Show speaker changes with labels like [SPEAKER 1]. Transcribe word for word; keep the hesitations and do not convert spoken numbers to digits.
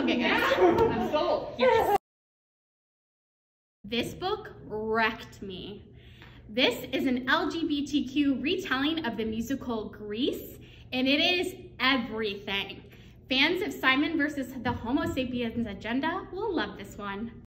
[SPEAKER 1] Okay, guys.
[SPEAKER 2] I'm sold.
[SPEAKER 1] Yes. This book wrecked me. This is an L G B T Q retelling of the musical Grease, and it is everything. Fans of Simon versus the Homo sapiens agenda will love this one.